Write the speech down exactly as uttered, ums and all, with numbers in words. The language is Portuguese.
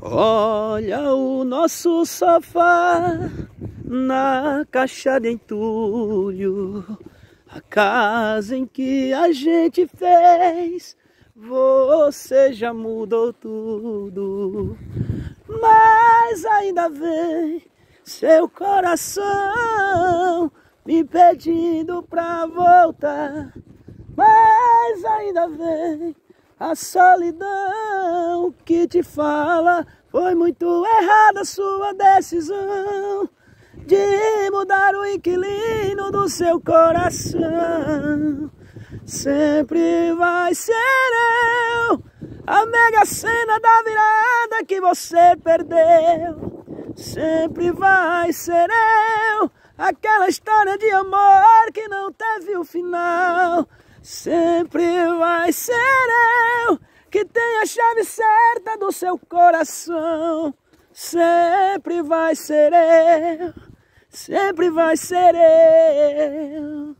Olha o nosso sofá na caixa de entulho, a casa em que a gente fez, você já mudou tudo. Mas ainda vem seu coração me pedindo pra voltar. Mas ainda vem a solidão que te fala: foi muito errada a sua decisão de mudar o inquilino do seu coração. Sempre vai ser eu a mega cena da virada que você perdeu. Sempre vai ser eu aquela história de amor que não teve o final. Sempre vai ser eu que tem a chave certa do seu coração. Sempre vai ser eu, sempre vai ser eu.